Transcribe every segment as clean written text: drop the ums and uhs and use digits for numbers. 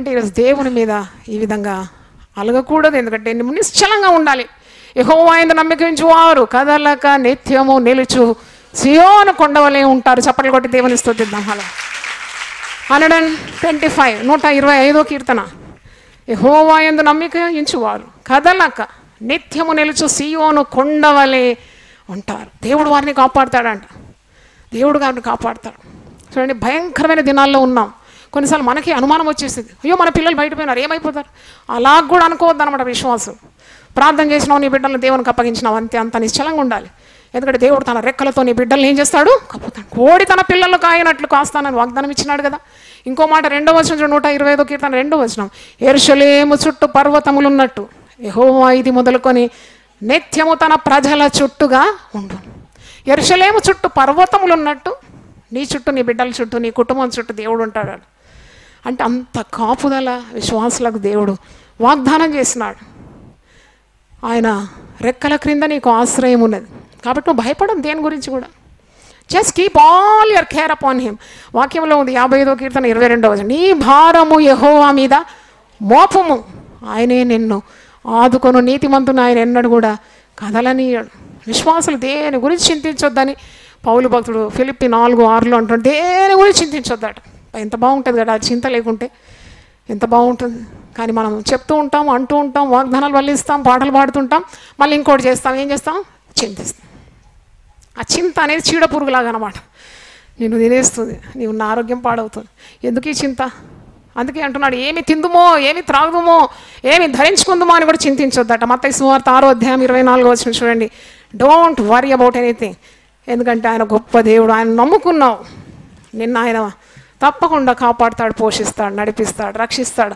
అంటే ఈరోజు దేవుని మీద ఈ విధంగా అలగకూడదు. ఎందుకంటే నిశ్చలంగా ఉండాలి. యెహోవా యందు నమ్మిక ఉంచువారు కదలక నిత్యము నిలుచు సియోను కొండవలే ఉంటారు. చప్పట్లు కొట్టి దేవుని స్తుతిద్దాం. హలో 125 125 కీర్తన. యెహోవా యందు నమ్మిక ఉంచువారు కదలక నిత్యము నిలుచు సియోను కొండవలే ఉంటారు. దేవుడు వారిని కాపాడుతాడంట. దేవుడు గారిని కాపాడుతాడు. చూడండి, భయంకరమైన దినాల్లో ఉన్నాం. కొన్నిసార్లు మనకి అనుమానం వచ్చేసింది, అయ్యో మన పిల్లలు బయటపోయినారు, ఏమైపోతారు. అలా కూడా అనుకోవద్దు అనమాట. విశ్వాసం, ప్రార్థన చేసినావు, నీ బిడ్డలను దేవునికి అప్పగించినావు, అంతే. అంత నిశ్చలంగా ఉండాలి. ఎందుకంటే దేవుడు తన రెక్కలతో నీ బిడ్డలను ఏం చేస్తాడు? కప్పుతాడు. కోడి తన పిల్లలు కాయనట్లు కాస్తానని వాగ్దానం ఇచ్చినాడు కదా. ఇంకో మాట 2వ వచనం 125 కీర్తన 2వ వచనం. యెరూషలేము చుట్టూ పర్వతములున్నట్టు యెహోవా ఇది మొదలుకొని నిత్యము తన ప్రజల చుట్టూగా ఉండు. యెరూషలేము చుట్టూ పర్వతములు ఉన్నట్టు నీ చుట్టూ, నీ బిడ్డల చుట్టూ, నీ కుటుంబం చుట్టూ దేవుడు ఉంటాడు. అంటే అంత కాపుదల విశ్వాసులకు దేవుడు వాగ్దానం చేసినాడు. ఆయన రెక్కల క్రింద నీకు ఆశ్రయం ఉన్నది కాబట్టి నువ్వు భయపడవు దేని గురించి కూడా. Just keep all your care upon him. వాక్యంలో ఉంది 55వ కీర్తన 22వ వచనం. నీ భారము యెహోవా మీద మోపము, ఆయనే నిన్ను ఆదుకొను. నీతిమంతుని ఆయన ఎన్నడు కూడా కదలనీయడు. విశ్వాసులు దేని గురించి చింతించొద్దని పౌలు భక్తుడు ఫిలిప్పీ 4:6 అంటాడు. దేని గురించి చింతించొద్దట. ఎంత బాగుంటుంది కదా ఆ చింత లేకుంటే, ఎంత బాగుంటుంది. కానీ మనం చెప్తూ ఉంటాం, అంటూ ఉంటాం, వాగ్దానాలు వల్లిస్తాం, పాటలు పాడుతుంటాం, మళ్ళీ ఇంకోటి చేస్తాం. ఏం చేస్తాం? చింతిస్తాం. ఆ చింత అనేది చీడ పురుగులాగా అనమాట. నిన్ను తినేస్తుంది, నీవు నా ఆరోగ్యం పాడవుతుంది. ఎందుకు ఈ చింత? అందుకే అంటున్నాడు, ఏమి తిందుమో, ఏమి త్రాగుదుమో, ఏమి ధరించుకుందుమో అని కూడా చింతించొద్దట. మత్తయి సువార్త 6:24 వచనం చూడండి. Don't worry about anything. ఎందుకంటే ఆయన గొప్ప దేవుడు. ఆయన నమ్ముకున్నావు, నిన్న ఆయన తప్పకుండా కాపాడుతాడు, పోషిస్తాడు, నడిపిస్తాడు, రక్షిస్తాడు.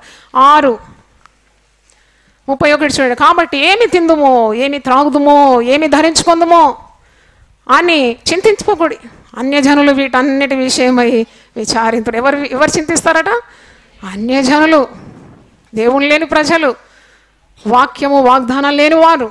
6:31 చూడండి. కాబట్టి ఏమి తిందుమో, ఏమి త్రాగుదుమో, ఏమి ధరించుకుందుమో అని చింతించుకోకూడదు. అన్యజనులు వీటన్నిటి విషయమై విచారింతుడు. ఎవరు చింతిస్తారట? అన్యజనులు, దేవుని లేని ప్రజలు, వాక్యము వాగ్దానాలు లేని వారు,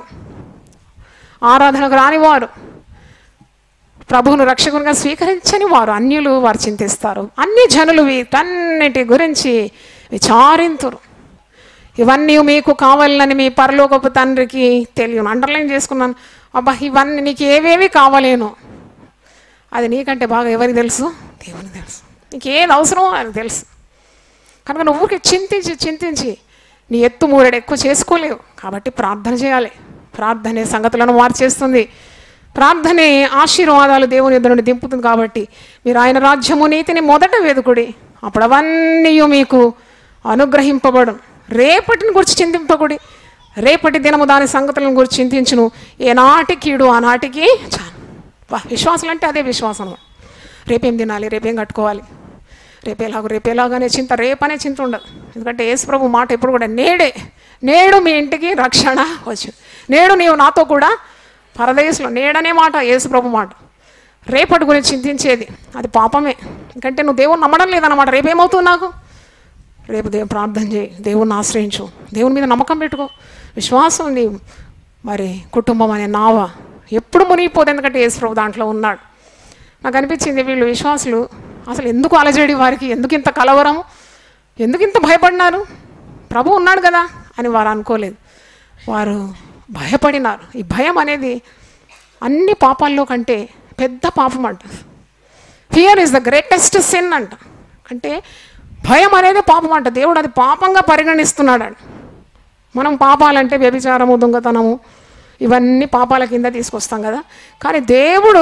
ఆరాధనకు రానివారు, ప్రభువును రక్షకునిగా స్వీకరించని వారు, అన్యులు వారు చింతిస్తారు. అన్యజనులు వీటన్నిటి గురించి విచారింతురు. ఇవన్నీ మీకు కావాలని మీ పరలోకపు తండ్రికి తెలియను. అండర్లైన్ చేసుకున్నాను. అబ్బా, ఇవన్నీ నీకు ఏవేవి కావాలేనో అది నీకంటే బాగా ఎవరికి తెలుసు? దేవునికి తెలుసు. నీకు ఏది అవసరమో ఆయనకు తెలుసు. కనుక నువ్వుకి చింతించి నీ ఎత్తు మూరెడు ఎక్కువ చేసుకోలేవు. కాబట్టి ప్రార్థన చేయాలి. ప్రార్థనే సంగతులను మార్చేస్తుంది. ప్రార్థనే ఆశీర్వాదాలు దేవుని యొద్ద నుండి దింపుతుంది. కాబట్టి మీరు ఆయన రాజ్యము నీతిని మొదట వెదుకుడి, అప్పుడు అవన్నీ మీకు అనుగ్రహింపబడు. రేపటిని గురించి చింతింపకుడి, రేపటి దినము దాని సంగతులను గురించి చింతించును. ఏనాటి కీడు ఆనాటికి చాలు. విశ్వాసం అంటే అదే విశ్వాసం. రేపేం తినాలి, రేపేం కట్టుకోవాలి, రేపేలాగానే చింత, రేపనే చింత ఉండదు. ఎందుకంటే యేసుప్రభు మాట ఎప్పుడు కూడా నేడు మీ ఇంటికి రక్షణ వచ్చింది, నేడు నీవు నాతో కూడా పరదేశంలో, నేడనే మాట యేసుప్రభు మాట. రేపటి గురించి చింతించేది అది పాపమే. ఎందుకంటే నువ్వు దేవుని నమ్మడం లేదన్నమాట. రేపేమవుతుంది నాకు? రేపు ప్రార్థన చేయి, దేవుణ్ణి ఆశ్రయించు, దేవుని మీద నమ్మకం పెట్టుకో. విశ్వాసం నీ మరి కుటుంబం అనే నావ ఎప్పుడు మునిగిపోదు. ఎందుకంటే యేసుప్రభు దాంట్లో ఉన్నాడు. నాకు అనిపించింది వీళ్ళు విశ్వాసులు అసలు ఎందుకు అలజడి, వారికి ఎందుకు ఇంత కలవరం, ఎందుకు ఇంత భయపడినారు? ప్రభు ఉన్నాడు కదా అని వారు అనుకోలేదు. వారు భయపడినారు. ఈ భయం అనేది అన్ని పాపాల్లో కంటే పెద్ద పాపం అంట. Fear is the greatest sin అంట. అంటే భయం అనేది పాపం అంట. దేవుడు అది పాపంగా పరిగణిస్తున్నాడు. మనం పాపాలంటే వ్యభిచారము, దొంగతనము, ఇవన్నీ పాపాల కింద తీసుకొస్తాం కదా. కానీ దేవుడు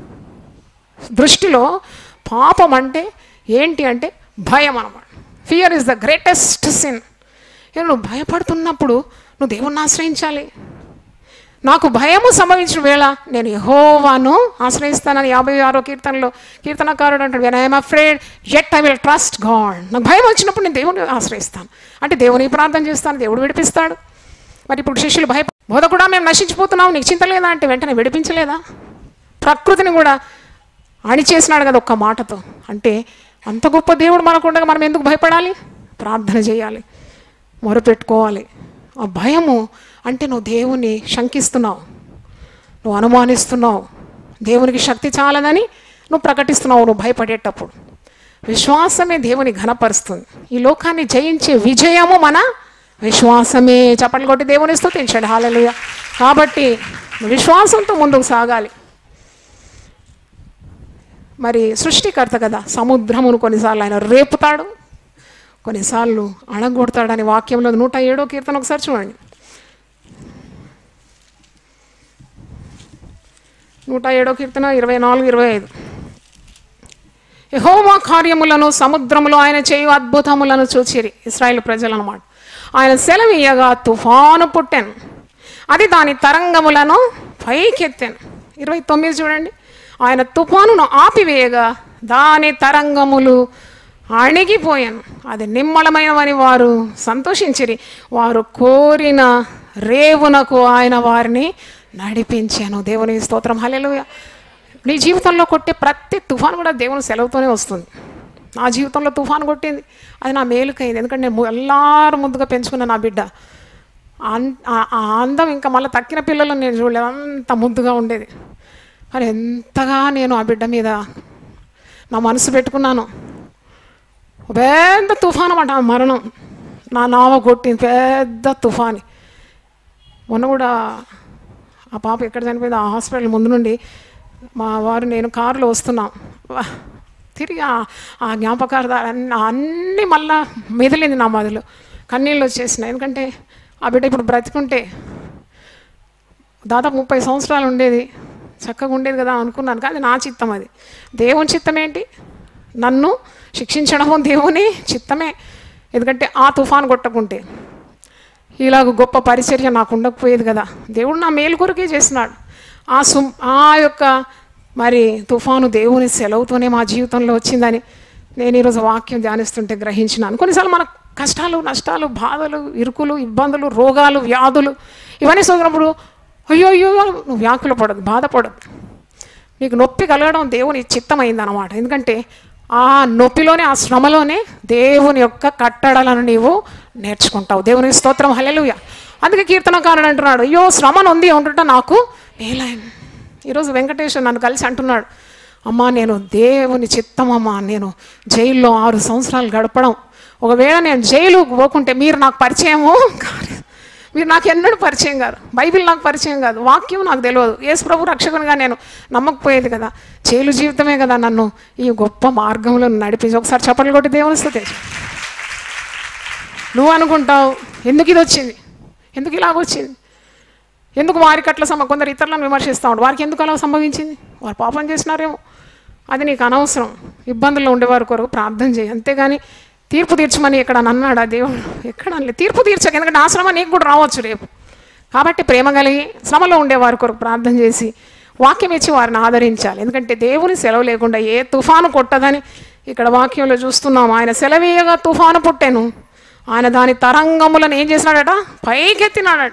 దృష్టిలో పాపం అంటే ఏంటి అంటే భయం అన్నమాట. Fear is the greatest sin. నువ్వు భయపడుతున్నప్పుడు నువ్వు దేవుణ్ణి ఆశ్రయించాలి. నాకు భయము సంభవించిన వేళ నేను యెహోవాను ఆశ్రయిస్తానని 56వ కీర్తనలో కీర్తనకారుడు అంటాడు, when I'm afraid yet I will trust God. నాకు భయం వచ్చినప్పుడు నేను దేవుని ఆశ్రయిస్తాను. అంటే దేవుని ప్రార్థన చేస్తాను, దేవుడు విడిపిస్తాడు. మరి ఇప్పుడు శిష్యులు బోధకుడా మేము నశించిపోతున్నాం, నీకు చింత లేదా అంటే వెంటనే విడిపించలేదా? ప్రకృతిని కూడా అణిచేసినాడు కదా ఒక్క మాటతో. అంటే అంత గొప్ప దేవుడు మనకుండగా మనం ఎందుకు భయపడాలి? ప్రార్థన చేయాలి, మొరపెట్టుకోవాలి. ఆ భయము అంటే నువ్వు దేవుని శంకిస్తున్నావు, నువ్వు అనుమానిస్తున్నావు, దేవునికి శక్తి చాలదని నువ్వు ప్రకటిస్తున్నావు నువ్వు భయపడేటప్పుడు. విశ్వాసమే దేవుని ఘనపరుస్తుంది. ఈ లోకాన్ని జయించే విజయము మన విశ్వాసమే. చప్పట్లు కొట్టి దేవుని స్తుతించండి. హల్లెలూయా. కాబట్టి విశ్వాసంతో ముందుకు సాగాలి. మరి సృష్టికర్త కదా, సముద్రమును కొన్నిసార్లు ఆయన రేపుతాడు, కొన్నిసార్లు అణగొడతాడని వాక్యంలో 107వ కీర్తన ఒకసారి చూడండి. 107వ కీర్తన 24-25. యెహోవా కార్యములను సముద్రములో ఆయన చేయు అద్భుతములను చూచిరి ఇశ్రాయేలు ప్రజలు అన్నమాట. ఆయన సెలవీయగా తుఫాను పుట్టెను, అది దాని తరంగములను పైకెత్తెను. 29 చూడండి. ఆయన తుఫానును ఆపివేయగా దాని తరంగములు అణిగిపోయాను, అది నిమ్మళమైనవని వారు సంతోషించిరి. వారు కోరిన రేవునకు ఆయన వారిని నడిపించాను. దేవుని స్తోత్రం. హల్లెలూయా. నీ జీవితంలో కొట్టే ప్రతి తుఫాను కూడా దేవుని సెలవుతోనే వస్తుంది. నా జీవితంలో తుఫాను కొట్టింది, అది నా మేలుకైంది. ఎందుకంటే నేను ఎల్లారు ముందుగా పెంచుకున్న నా బిడ్డ ఆ అందం ఇంకా మళ్ళీ తక్కిన పిల్లలను నేను చూడలేదు, అంత ముద్దుగా ఉండేది. కానీ ఎంతగా నేను ఆ బిడ్డ మీద నా మనసు పెట్టుకున్నాను. పెద్ద తుఫాను అన్నమాట ఆ మరణం, నా నావ కొట్టింది పెద్ద తుఫాని. మొన్న కూడా ఆ పాప ఎక్కడ చనిపోయింది, ఆ హాస్పిటల్ ముందు నుండి మా వారు నేను కారులో వస్తున్నాం. తిరిగి ఆ జ్ఞాపకార్థ అన్నీ మళ్ళా మెదిలింది నా మదిలో, కన్నీళ్ళు వచ్చేసినాయి. ఎందుకంటే ఆ బిడ్డ ఇప్పుడు బ్రతికుంటే దాదాపు 30 సంవత్సరాలు ఉండేది, చక్కగా ఉండేది కదా అనుకున్నాను. కానీ నా చిత్తం, అది దేవుని చిత్తం. ఏంటి, నన్ను శిక్షించడము దేవుని చిత్తమే. ఎందుకంటే ఆ తుఫాను కొట్టకుంటే ఇలాగ గొప్ప పరిచర్య నాకు ఉండకపోయేది కదా. దేవుడు నా మేలు కొరకే చేసినాడు. ఆ యొక్క మరి తుఫాను దేవుని సెలవుతోనే మా జీవితంలో వచ్చిందని నేను ఈరోజు వాక్యం ధ్యానిస్తుంటే గ్రహించినాను. కొన్నిసార్లు మన కష్టాలు, నష్టాలు, బాధలు, ఇరుకులు, ఇబ్బందులు, రోగాలు, వ్యాధులు ఇవన్నీ సోకినప్పుడు అయ్యో అయ్యో నువ్వు వ్యాకులు పడదు, బాధపడదు. నీకు నొప్పి కలగడం దేవుని చిత్తమైందన్నమాట. ఎందుకంటే ఆ నొప్పిలోనే, ఆ శ్రమలోనే దేవుని యొక్క కట్టడలను నీవు నేర్చుకుంటావు. దేవుని స్తోత్రం. హల్లెలూయా. అందుకే కీర్తనకారుడు అంటున్నాడు, అయ్యో శ్రమ నొంది ఉంటుంట నాకు మేలైంది. ఈరోజు వెంకటేశ్వర్ నన్ను కలిసి అంటున్నాడు, అమ్మా నేను దేవుని చిత్తమమ్మా, నేను జైల్లో 6 సంవత్సరాలు గడపడం, ఒకవేళ నేను జైలుకు పోకుంటే మీరు నాకు పరిచయము కాదు, మీరు నాకు ఎన్నడూ పరిచయం కాదు, బైబిల్ నాకు పరిచయం కాదు, వాక్యం నాకు తెలియదు, యేసు ప్రభు రక్షకునిగా నేను నమ్మకపోయేది కదా, జైలు జీవితమే కదా నన్ను ఈ గొప్ప మార్గంలో నడిపించి. ఒకసారి చప్పట్లు కొట్టి దేవుని స్తుతించు. నువ్వు అనుకుంటావు ఎందుకు ఇది వచ్చింది, ఎందుకు ఇలాగొచ్చింది, ఎందుకు వారికి అట్లా కొందరు ఇతరులను విమర్శిస్తూ ఉంటారు, వారికి ఎందుకు అలా సంభవించింది, వారు పాపం చేసినారేమో, అది నీకు అనవసరం. ఇబ్బందుల్లో ఉండేవారి కొరకు ప్రార్థన చేయి, అంతేగాని తీర్పు తీర్చమని ఎక్కడ అన్నాడా దేవుడు? ఎక్కడ అనలేదు. తీర్పు తీర్చక, ఎందుకంటే ఆ శ్రమ నీకు కూడా రావచ్చు రేపు. కాబట్టి ప్రేమ కలిగి శ్రమలో ఉండేవారి కొరకు ప్రార్థన చేసి వాక్యం ఇచ్చి వారిని ఆదరించాలి. ఎందుకంటే దేవుని సెలవు లేకుండా ఏ తుఫాను కొట్టదని ఇక్కడ వాక్యంలో చూస్తున్నాము. ఆయన సెలవీయగా తుఫాను పుట్టెను, ఆయన దాని తరంగములను ఏం చేసినాడట, పైకెత్తినాడట.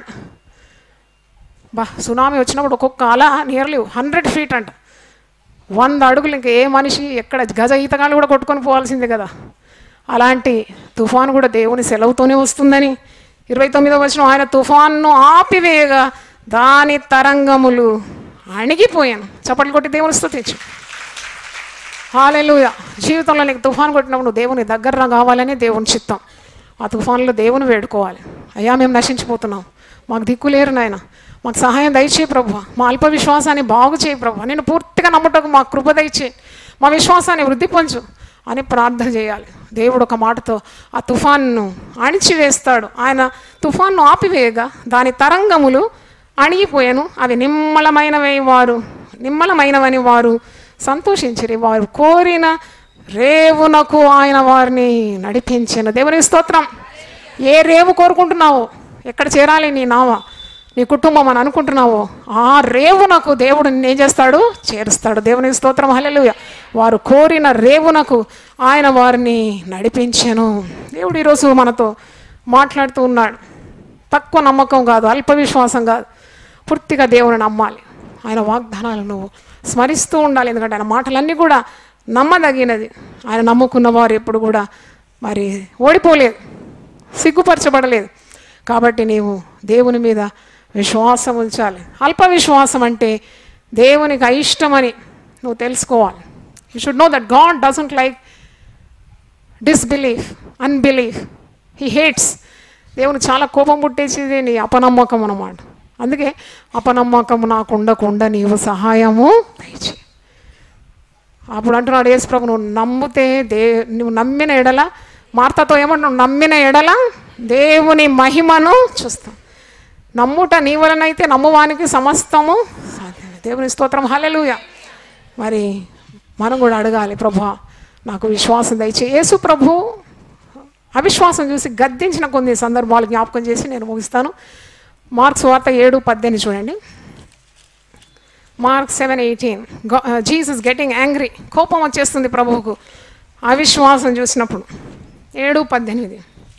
సునామీ వచ్చినప్పుడు ఒక్కొక్క అల నియర్లీ 100 feet అంట, 100 అడుగులు. ఇంకా ఏ మనిషి ఎక్కడ గజ ఈతగాళ్ళు కూడా కొట్టుకొని పోవాల్సిందే కదా. అలాంటి తుఫాను కూడా దేవుని సెలవుతోనే వస్తుందని 29వ వచనం, ఆయన తుఫాన్ను ఆపివేయగా దాని తరంగములు అణిగిపోయాను. చప్పట్లు కొట్టి దేవుని స్తుతించు. హల్లెలూయా. జీవితంలో నీకు తుఫాను కొట్టినప్పుడు నువ్వు దేవుని దగ్గర కావాలని దేవుని చిత్తం. ఆ తుఫాన్లో దేవుని వేడుకోవాలి. అయ్యా మేము నశించిపోతున్నాం, మాకు దిక్కులేరు నాయన, మాకు సహాయం దయచేయి ప్రభువా, మా అల్ప విశ్వాసాన్ని బాగు చేయి ప్రభువా, నేను పూర్తిగా నమ్ముటకు మా కృప దయచేయి, మా విశ్వాసాన్ని వృద్ధి పొంచు అని ప్రార్థన చేయాలి. దేవుడు ఒక మాటతో ఆ తుఫాన్ను అణిచివేస్తాడు. ఆయన తుఫాన్ను ఆపివేయగా దాని తరంగములు అణిగిపోయాను, అవి నిమ్మలమైనవని వారు సంతోషించిరి. వారు కోరిన రేవునకు ఆయన వారిని నడిపించాను. దేవుని స్తోత్రం. ఏ రేవు కోరుకుంటున్నావో, ఎక్కడ చేరాలి నీ నావ, నీ కుటుంబం అని అనుకుంటున్నావో, ఆ రేవునకు దేవుడు ఏం చేస్తాడు, చేరుస్తాడు. దేవుని స్తోత్రం. హల్లెలూయా. వారు కోరిన రేవునకు ఆయన వారిని నడిపించాను. దేవుడు ఈరోజు మనతో మాట్లాడుతూ ఉన్నాడు. తక్కువ నమ్మకం కాదు, అల్ప విశ్వాసం కాదు, పూర్తిగా దేవుని నమ్మాలి. ఆయన వాగ్దానాలు నువ్వు స్మరిస్తూ ఉండాలి. ఎందుకంటే ఆయన మాటలన్నీ కూడా నమ్మదగినది. ఆయన నమ్ముకున్న వారు ఎప్పుడు కూడా మరి ఓడిపోలేదు, సిగ్గుపరచబడలేదు. కాబట్టి నీవు దేవుని మీద విశ్వాసం ఉంచాలి. అల్ప విశ్వాసం అంటే దేవునికి అయిష్టమని నువ్వు తెలుసుకోవాలి. You should know that God doesn't like disbelief, unbelief. He hates. దేవుని చాలా కోపం పుట్టేసేది నీ అపనమ్మకం అన్నమాట. అందుకే అపనమ్మకము నాకు ఉండకుండా నీవు సహాయము దయచేయి. అప్పుడు అంటున్నాడు యేసు ప్రభు, నువ్వు నమ్మితే నువ్వు నమ్మిన ఎడల, మార్తతో ఏమంటున్నావు, నమ్మిన ఎడల దేవుని మహిమను చూస్తాం. నమ్ముట నీ వలనైతే నమ్మువానికి సమస్తము సాధ్యమే. దేవుని స్తోత్రం, హల్లెలూయా. మరి మనం కూడా అడగాలి, ప్రభువా నాకు విశ్వాసం దయచేయి. యేసు ప్రభు అవిశ్వాసం చూసి గద్దించిన కొన్ని సందర్భాలు జ్ఞాపకం చేసి నేను ముగిస్తాను. మార్క్స్ వార్త 7:18 చూడండి. మార్క్ 7:18. Jesus getting angry. కోపం వచ్చేస్తుంది ప్రభువుకు అవిశ్వాసం చూసినప్పుడు. 7:18.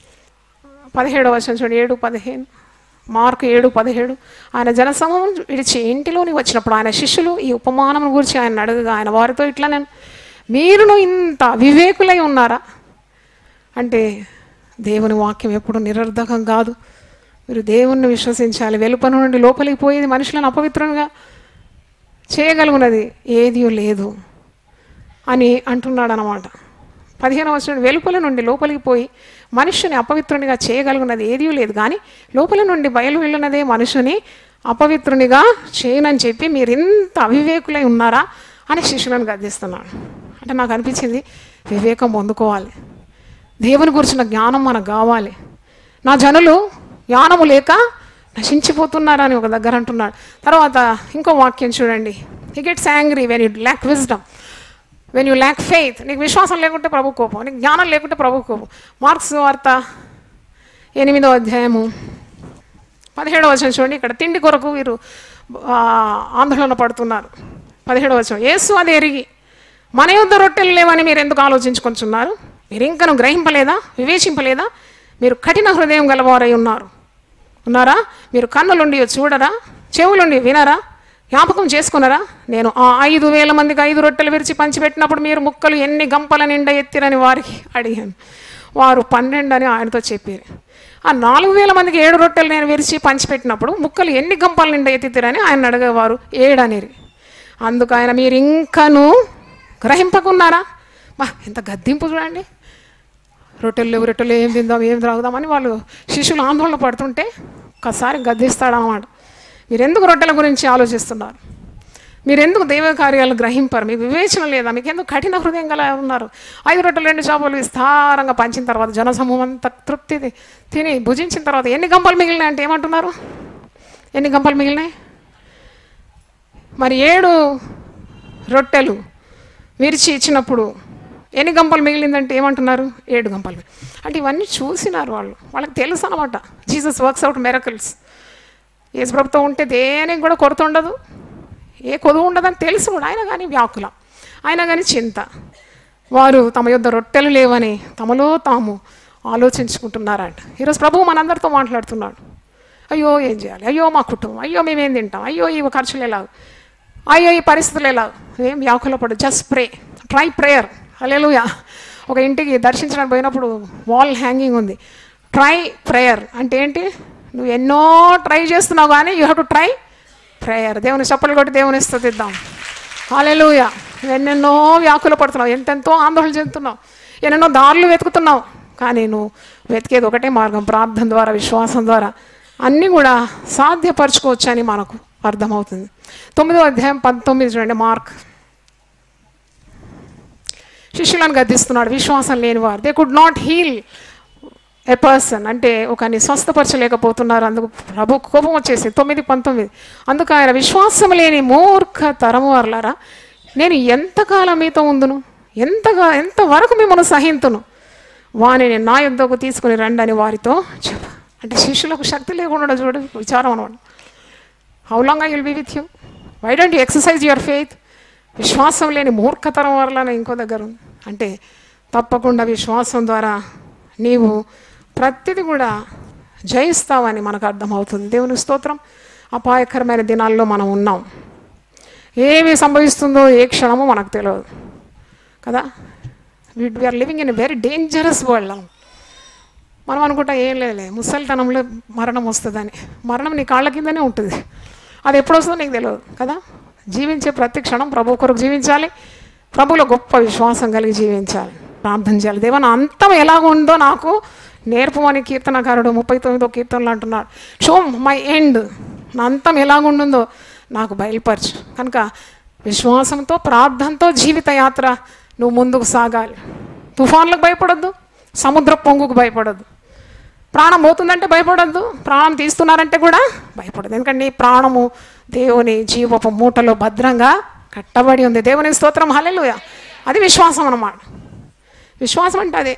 17వ వచనం చూడండి. 7:15. మార్క్ 7:17. ఆయన జనసమూహం విడిచి ఇంటిలోని వచ్చినప్పుడు ఆయన శిష్యులు ఈ ఉపమానం గురించి ఆయన అడగగా ఆయన వారితో ఇట్లా, నేను మీరును ఇంత వివేకులై ఉన్నారా? అంటే దేవుని వాక్యం ఎప్పుడు నిరర్ధకం కాదు. మీరు దేవుణ్ణి విశ్వసించాలి. వెలుపల నుండి లోపలికి పోయేది మనుషులను అపవిత్రంగా చేయగలుగున్నది ఏదీ లేదు అని అంటున్నాడు అన్నమాట. 15వ వచనం, వెలుపల నుండి లోపలికి పోయి మనుషుని అపవిత్రునిగా చేయగలుగున్నది ఏదీ లేదు, కానీ లోపల నుండి బయలు వెళ్ళినదే మనుషుని అపవిత్రునిగా చేయనని చెప్పి మీరు ఇంత అవివేకులై ఉన్నారా అని శిష్యులను గద్దిస్తున్నాడు. అంటే నాకు అనిపించింది, వివేకం పొందుకోవాలి, దేవుని గురించిన జ్ఞానం మనకు కావాలి. నా జనులు జ్ఞానము లేక నశించిపోతున్నారని ఒక దగ్గర అంటున్నాడు. తర్వాత ఇంకో వాక్యం చూడండి. He gets angry when you lack wisdom, when you lack faith. నీకు విశ్వాసం లేకుంటే ప్రభు కోపం, నీకు జ్ఞానం లేకుంటే ప్రభు కోపం. మార్క్స్ వార్త 8వ అధ్యాయము 17వ వచనం చూడండి. ఇక్కడ తిండి కొరకు వీరు ఆందోళన పడుతున్నారు. 17వ వచనం, యేసు అది ఎరిగి మన యొద్ద రొట్టెలు లేవని మీరు ఎందుకు ఆలోచించుకుంటున్నారు? మీరు ఇంకను గ్రహింపలేదా, వివేచింపలేదా? మీరు కఠిన హృదయం గలవారై ఉన్నారా? మీరు కన్నులుండి చూడరా, చెవులుండి వినరా, జ్ఞాపకం చేసుకున్నారా? నేను ఆ 5,000 మందికి 5 రొట్టెలు విరిచి పంచిపెట్టినప్పుడు మీరు ముక్కలు ఎన్ని గంపల నిండా ఎత్తిరని వారికి అడిగాను. వారు 12 అని ఆయనతో చెప్పారు. ఆ 4,000 మందికి 7 రొట్టెలు నేను విరిచి పంచిపెట్టినప్పుడు ముక్కలు ఎన్ని గంపల నిండా ఎత్తిరని ఆయన అడిగేవారు. 7 అనేది. అందుకు ఆయన, మీరు ఇంకను గ్రహింపకున్నారా? బా ఎంత గద్దింపు చూడండి. రొట్టెలు ఏం తిందాం, ఏం త్రాగుదామని వాళ్ళు శిష్యులు ఆందోళన పడుతుంటే ఒక్కసారి గద్దిస్తాడన్నమాట. మీరు ఎందుకు రొట్టెల గురించి ఆలోచిస్తున్నారు? మీరు ఎందుకు దైవ కార్యాలు గ్రహింపరు? మీకు వివేచన లేదా? మీకు ఎందుకు కఠిన హృదయం గల ఉన్నారు? 5 రొట్టెలు 2 చేపలు విస్తారంగా పంచిన తర్వాత జనసమూహం అంతా తృప్తి తిని భుజించిన తర్వాత ఎన్ని గంపలు మిగిలినాయి అంటే ఏమంటున్నారు? ఎన్ని గంపలు మిగిలినాయి? మరి 7 రొట్టెలు విరిచి ఇచ్చినప్పుడు ఎన్ని గంపలు మిగిలిందంటే ఏమంటున్నారు? 7 గంపలు. అంటే ఇవన్నీ చూసినారు వాళ్ళు, వాళ్ళకి తెలుసు అనమాట. Jesus works out miracles. యేసు ప్రభుతో ఉంటే దేనికి కూడా కొరత ఉండదు, ఏ కొదువు ఉండదని తెలుసు కూడా. ఆయన కానీ వ్యాకుల, ఆయన కానీ చింత. వారు తమ యొద్ద రొట్టెలు లేవని తమలో తాము ఆలోచించుకుంటున్నారంట. ఈరోజు ప్రభువు మనందరితో మాట్లాడుతున్నాడు. అయ్యో ఏం చేయాలి, అయ్యో మా కుటుంబం, అయ్యో మేమేం తింటాం, అయ్యో ఈ ఖర్చులు ఎలాగ, అయ్యో ఈ పరిస్థితులు ఎలాగ. ఏం వ్యాకుల పడు, just pray, try prayer. Hallelujah. ఒక ఇంటికి దర్శించడానికి పోయినప్పుడు వాల్ హ్యాంగింగ్ ఉంది. ట్రై ప్రేయర్ అంటే ఏంటి? నువ్వు ఎన్నో ట్రై చేస్తున్నావు కానీ you have to try prayer. దేవుని చప్పలు కొట్టి దేవుని స్తుతిద్దాం. హల్లెలూయా. ఎన్నెన్నో వ్యాకుల పడుతున్నావు, ఎంతెంతో ఆందోళన చెందుతున్నావు, ఎన్నెన్నో దారులు వెతుకుతున్నావు, కానీ నువ్వు వెతికేది ఒకటే మార్గం, ప్రార్థన ద్వారా, విశ్వాసం ద్వారా అన్నీ కూడా సాధ్యపరచుకోవచ్చు అని మనకు అర్థమవుతుంది. 9వ అధ్యాయం 19 చూడండి. మార్క్ శిష్యులను గద్దిస్తున్నాడు. విశ్వాసం లేనివారు, they could not heal a person, అంటే ఒకరిని స్వస్థపరచలేకపోతున్నారు. అందుకు ప్రభు కోపం వచ్చేసి 9:19. అందుకు ఆయన, విశ్వాసం లేని మూర్ఖ తరము వారలారా, నేను ఎంతకాలం మీతో ఉందును, ఎంతవరకు మిమ్మల్ని సహింతును, వానిని నా యొద్దకు తీసుకుని రండి అని వారితో చెప్పు. అంటే శిష్యులకు శక్తి లేకుండా చూడ విచారం అనమాట. How long I will be with you, why don't you exercise your faith? విశ్వాసం లేని మూర్ఖతరం వరలని ఇంకో దగ్గర ఉంది. అంటే తప్పకుండా విశ్వాసం ద్వారా నీవు ప్రతిదీ కూడా జయిస్తావని మనకు అర్థమవుతుంది. దేవుని స్తోత్రం. అపాయకరమైన దినాల్లో మనం ఉన్నాం. ఏమి సంభవిస్తుందో ఏ క్షణమో మనకు తెలియదు కదా. We're living in a very dangerous world. మనం అనుకుంటా ఏం లేదులే, ముసలితనంలో మరణం వస్తుందని. మరణం నీ కాళ్ళ కిందనే ఉంటుంది, అది ఎప్పుడు వస్తుందో నీకు తెలియదు కదా. జీవించే ప్రతి క్షణం ప్రభు కొరకు జీవించాలి, ప్రభులో గొప్ప విశ్వాసం కలిగి జీవించాలి. ప్రార్థన చేయాలి. దేవా నా అంతం ఎలాగుందో నాకు నేర్పమని కీర్తనకారుడు 39వ కీర్తనలో అంటున్నాడు. షో మై ఎండ్, నా అంతం ఎలాగుంటుందో నాకు బయలుపరచు. కనుక విశ్వాసంతో ప్రార్థనతో జీవిత యాత్ర నువ్వు ముందుకు సాగాలి. తుఫాన్లకు భయపడొద్దు, సముద్ర పొంగుకు భయపడొద్దు, ప్రాణం పోతుందంటే భయపడొద్దు, ప్రాణం తీస్తున్నారంటే కూడా భయపడదు. ఎందుకంటే నీ ప్రాణము దేవుని జీవపు మూటలో భద్రంగా కట్టబడి ఉంది. దేవుని స్తోత్రం, హల్లెలూయా. అది విశ్వాసం అన్నమాట. విశ్వాసం అంటే అదే.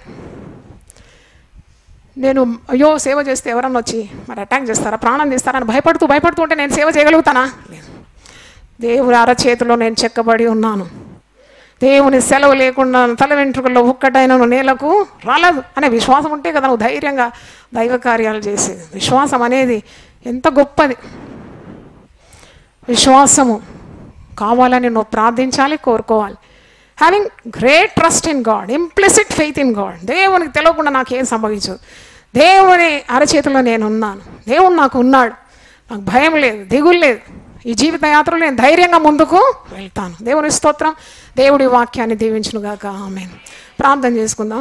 నేను అయ్యో సేవ చేస్తే ఎవరన్నా వచ్చి మరి అటాక్ చేస్తారా, ప్రాణం తీస్తారని భయపడుతూ ఉంటే నేను సేవ చేయగలుగుతానా? లేదు. దేవుని అరచేతిలో నేను చెక్కబడి ఉన్నాను. దేవుని సెలవు లేకుండా తల వెంట్రుకల్లో ఒక్కటైన నేలకు రాలేదు అనే విశ్వాసం ఉంటే కదా నువ్వు ధైర్యంగా దైవ కార్యాలు చేసేది. విశ్వాసం అనేది ఎంత గొప్పది. విశ్వాసము కావాలని నువ్వు ప్రార్థించాలి, కోరుకోవాలి. Having great trust in God, implicit faith in God. దేవునికి తెలియకుండా నాకేం సంభవించదు. దేవుని అరచేతిలో నేను ఉన్నాను, దేవుడు నాకు ఉన్నాడు, నాకు భయం లేదు, దిగులు లేదు. ఈ జీవిత యాత్రలో నేను ధైర్యంగా ముందుకు వెళ్తాను. దేవుని స్తోత్రం. దేవుడి వాక్యాన్ని దీవించునుగాక. ఆమేన్. ప్రార్థన చేసుకుందాం.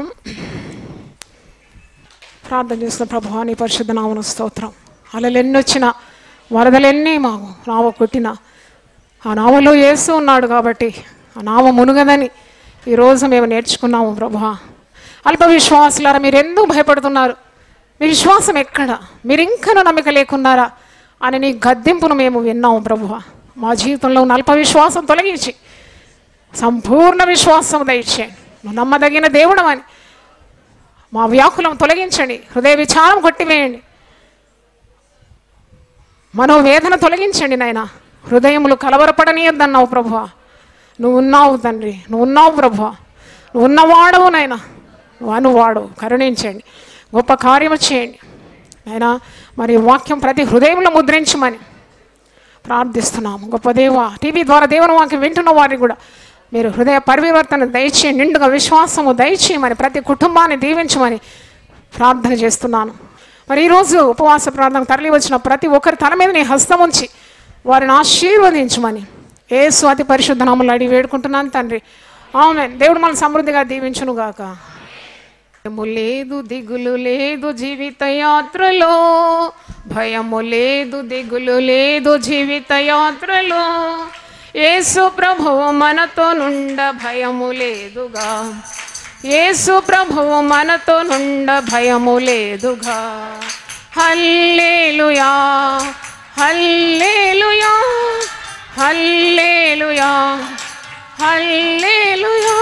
ప్రార్థన చేస్తున్న ప్రభువా నీ పరిశుద్ధ నామమున స్తోత్రం. అలలు ఎన్ని వచ్చినా, వరదలెన్ని మాకు నావ కొట్టినా, ఆ నావలో యేసు ఉన్నాడు కాబట్టి ఆ నావ మునుగదని ఈరోజు మేము నేర్చుకున్నాము. ప్రభువా అల్ప విశ్వాసులారా మీరు ఎందుకు భయపడుతున్నారు? మీ విశ్వాసం ఎక్కడ? మీరు ఇంకనూ నమ్మిక లేకున్నారా అని నీ గద్దింపును మేము విన్నాము. ప్రభువా మా జీవితంలో ఉన్న అల్ప విశ్వాసం తొలగించి సంపూర్ణ విశ్వాసం దయచేయండి. నువ్వు నమ్మదగిన దేవుడమని మా వ్యాకులం తొలగించండి. హృదయ విచారం కొట్టివేయండి. మనోవేదన తొలగించండి నాయన. హృదయములు కలవరపడనీయద్దన్నావు ప్రభువా. నువ్వు ఉన్నావు తండ్రి, నువ్వు ఉన్నావు ప్రభువా. నువ్వు ఉన్నవాడవు నాయన, నువ్వు అనువాడవు. కరుణించండి, గొప్ప కార్యము చేయండి నాయన. మరి వాక్యం ప్రతి హృదయంలో ముద్రించమని ప్రార్థిస్తున్నాము. గొప్ప దేవా, టీవీ ద్వారా దేవుని వాక్యం వింటున్న వారిని కూడా మీరు హృదయ పరివర్తన దయచేయండి, నిండుగా విశ్వాసము దయచేయమని, ప్రతి కుటుంబాన్ని దీవించమని ప్రార్థన చేస్తున్నాను. మరి ఈరోజు ఉపవాస ప్రార్థన తరలి వచ్చిన ప్రతి ఒక్కరి తల మీద నీ హస్తం ఉంచి వారిని ఆశీర్వదించమని యేసు అతి పరిశుద్ధ నామములో అడిగి వేడుకుంటున్నాను తండ్రి. ఆమేన్. దేవుడు మనల్ని సమృద్ధిగా దీవించునుగాక. భయము లేదు, దిగులు లేదు జీవిత యాత్రలో, భయము లేదు, దిగులు లేదు జీవిత యాత్రలో. యేసు ప్రభువు మనతో నుండ భయము లేదుగా, యేసు ప్రభువు మనతో నుండ భయము లేదుగా. హల్లెలూయా, హల్లెలూయా, హల్లెలూయా, హల్లెలూయా.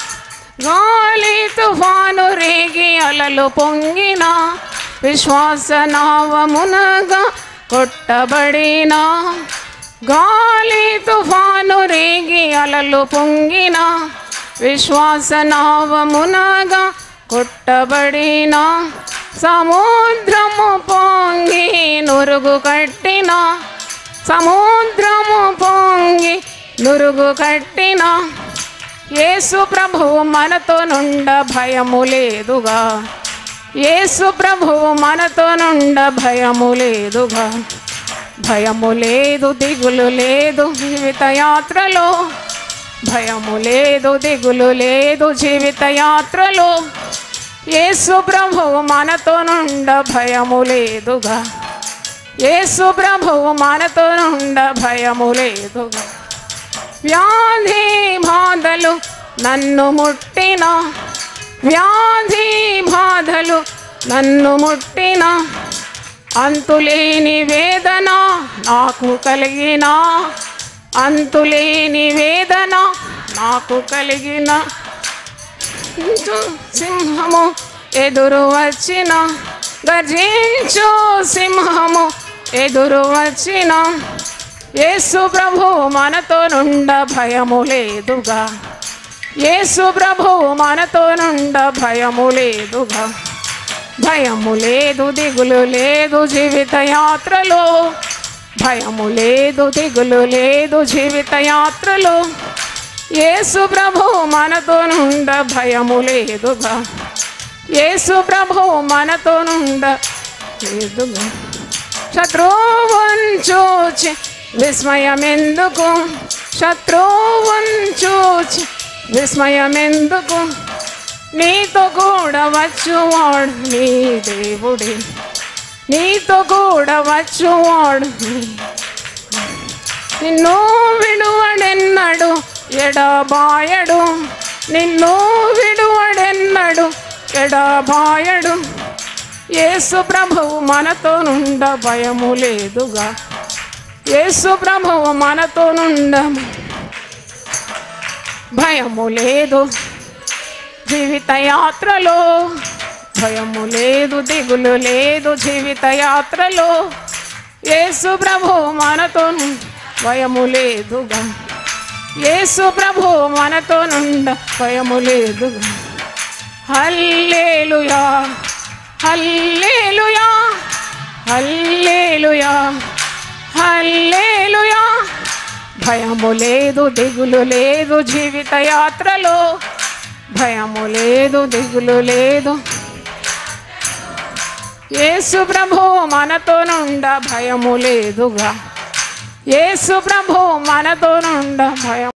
గాలి తుఫాను రేగి అలలు పొంగిన, విశ్వాస నావమునగా కొట్టబడిన. గాలి తుఫాను రేగి అలలు పొంగిన, విశ్వాస నావమునగా కొట్టబడిన. సముద్రము పొంగి నురుగు కట్టిన, సముద్రము పొంగి నురుగు కట్టిన. యేసు ప్రభువు మనతో నుండ భయము లేదుగా, యేసు ప్రభువు మనతో నుండ భయము లేదుగా. భయము లేదు, దిగులు లేదు జీవిత యాత్రలో, భయము లేదు, దిగులు లేదు జీవిత యాత్రలో. యేసు ప్రభువు మనతో నుండ భయము లేదుగా, యేసు ప్రభువు మనతో నుండ భయము లేదుగా. వ్యాధి బాధలు నన్ను ముట్టిన, వ్యాధి బాధలు నన్ను ముట్టిన. అంతులేని వేదన నాకు కలిగిన, అంతులేని వేదన నాకు కలిగిన. సింహము ఎదురు వచ్చిన, గర్జించు సింహము ఎదురు వచ్చిన. యేసు ప్రభువు మనతో నుండ భయము లేదుగా, యేసు ప్రభువు మనతో నుండ భయము లేదుగా. భయము లేదు, దిగులు లేదు జీవిత యాత్రలో, భయము లేదు, దిగులు లేదు జీవిత యాత్రలో. యేసు ప్రభువు మనతో నుండ భయము లేదుగా, యేసు ప్రభువు మనతో నుండ లేదుగా. శత్రువున్ చూచి విస్మయమెందుకు, శత్రువున్ చూచి విస్మయమెందుకు. నీతో కూడా వచ్చువాడు నీ దేవుడే, నీతో కూడా వచ్చువాడు నిన్ను విడువడెన్నడు ఎడబాయడు, నిన్ను విడువడెన్నడు ఎడబాయడు. యేసు ప్రభువు మనతో నుండ భయము లేదుగా, యేసు ప్రభువు మనతో నుండ భయము లేదు. జీవిత యాత్రలో భయము లేదు, దిగులు లేదు. జీవిత యాత్రలో యేసు ప్రభువు మనతో భయము లేదుగా, యేసు ప్రభువు మనతో నుండ భయము లేదుగా. హల్లెలూయా హల్లెలూయా హల్లెలూయా హల్లెలూయా. భయము లేదు, దిగులు లేదు. జీవిత యాత్రలో భయము లేదు, దిగులు లేదు. యేసు ప్రభువు మనతో నుండ భయము లేదుగా, యేసు ప్రభువు మనతో నుండ భయం